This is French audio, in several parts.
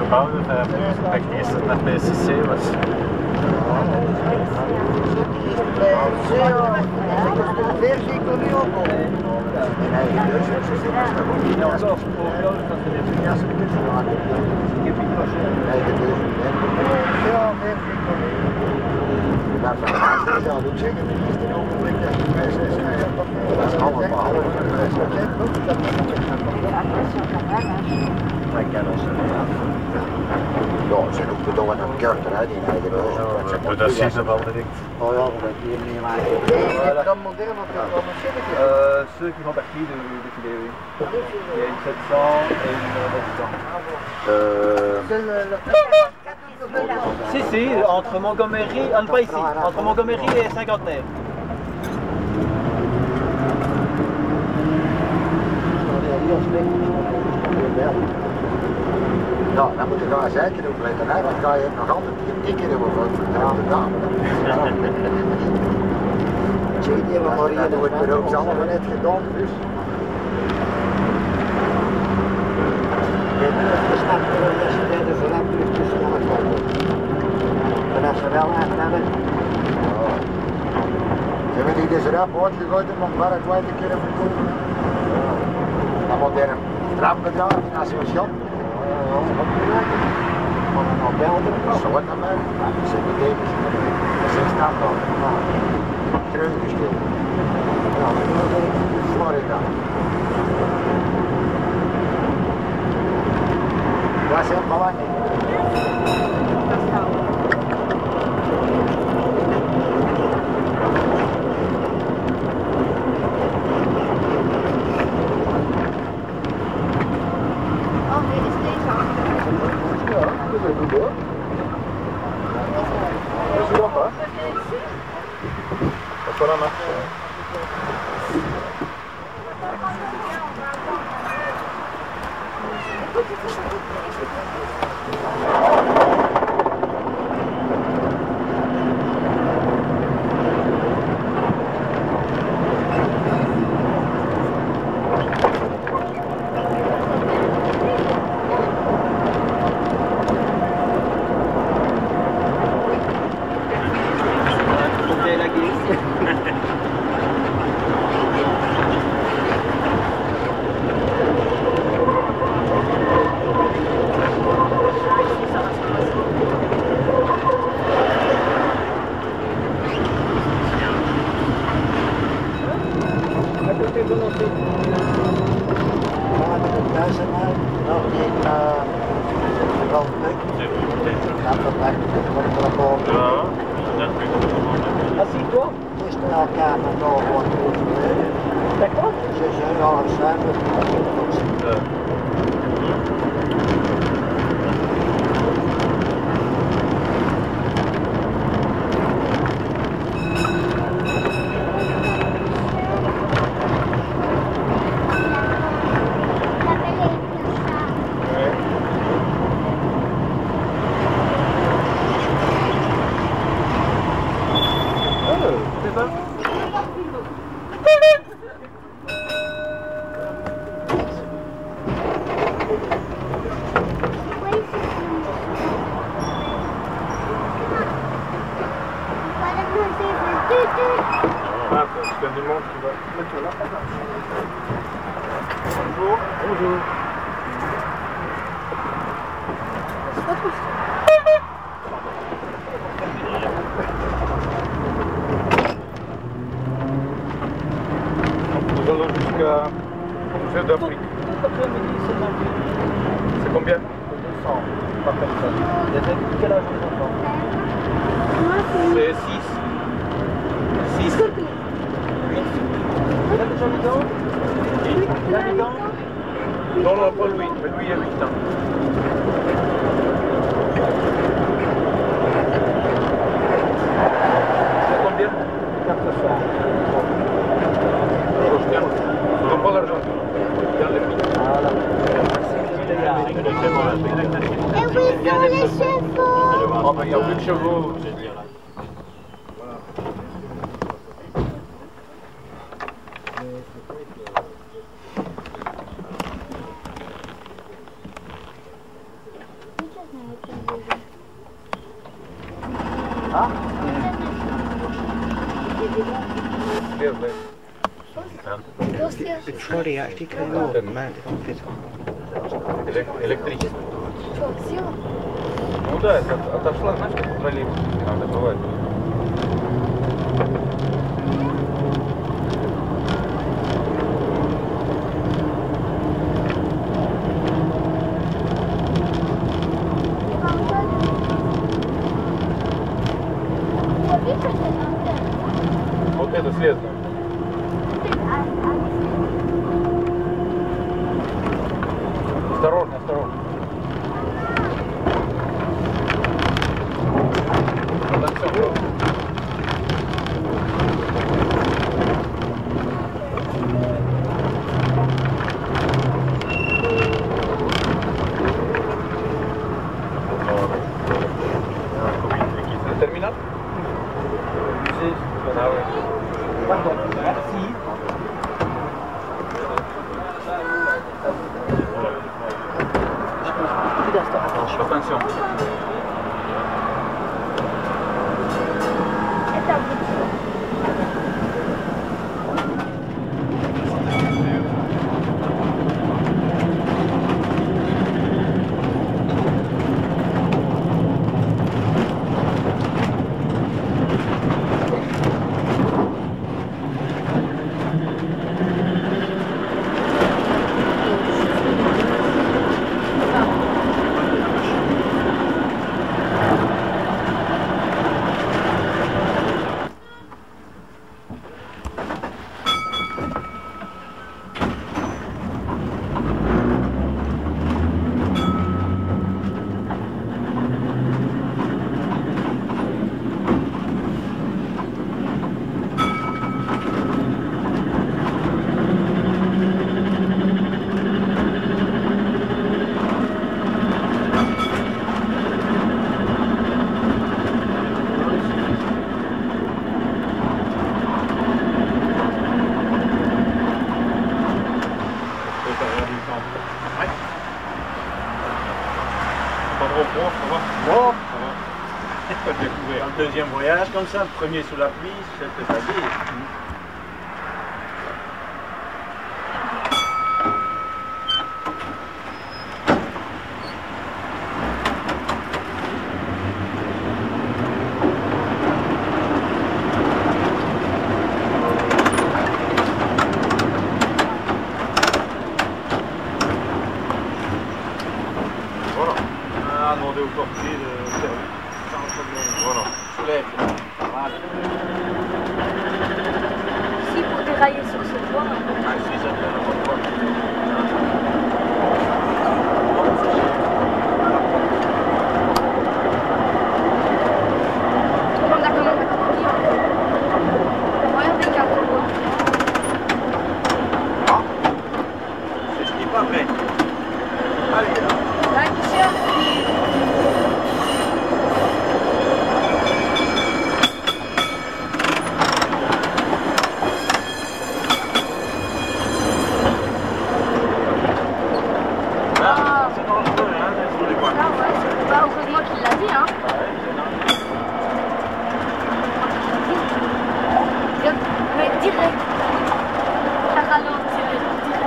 bouwen met gisteren naar PCC was. Ja, ze roepen door een kerker uit in eigen huis. Dat zie je wel direct. Oh ja, dat hier niet maar. Dat kan modern of dat een zinnetje? Ceux qui font partie de filet, oui. Il y a une 700 et une 900. Si, si, entre Montgomery, pas ici, entre Montgomery et Cinquantenaire. Nou, dan moet je daar zeker op letten, hè? Want ga je nog altijd een tikken hebben voor de dame. Zie je, maar hier wordt er ook allemaal net gedaan, dus. Je snapt er een les bij de verlap terug tussen alle kanten. Maar dat ze wel echt hebben. Ze hebben die dus eraf uitgegooid om waar het wij te kunnen verkopen. Dan moet er een strafbedrag in als je shop. Van een albelder, zo wordt dat maar. Ze betekent dat ze staan dan. Teruggestuurd. Ja, dat is Florida. Dat is heel belangrijk. Assis-toi. D'accord. Bonjour. Bonjour. Nous allons jusqu'à Jeux d'Afrique. C'est combien? 200 par personne. Quel âge les enfants? C'est 6. 6. 8. Il a déjà mis dents? Il a mis dents? Non, non, pas Louis, mais lui il a 8 ans. C'est combien? 400. Je donne pas l'argent. Regarde les prix. Voilà. Et oui, pour les chevaux. Ah ben il y a 8 chevaux. Ah. Trolley actually came off and mounted on fit. Электричество. Что, все? Ну да, это отошла, знаешь, как в троллейбусе надо бывает. Вот это следно. Осторожно, осторожно. Там все просто. Terminal? Pardon, merci. Attention. Bon. Un deuxième voyage comme ça, le premier sous la pluie, c'est facile. Ah, demander au portier de faire sans problème. Voilà. Soulève. Voilà. Si pour dérailler sur ce toit. Ah, si, ça te donne un bon On a quand même pas dit. Moyen des cartes. Ah, je dis pas vrai. Allez, là. Heureusement qu'il l'a dit, hein. Mais direct. Ça ralentit direct.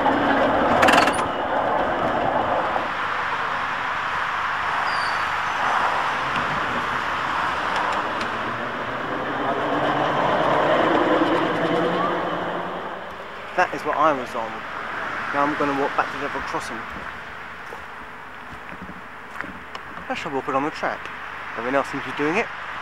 That is what I was on. Now I'm going to walk back to the level crossing. I shall walk along the track. Everyone else seems to be doing it.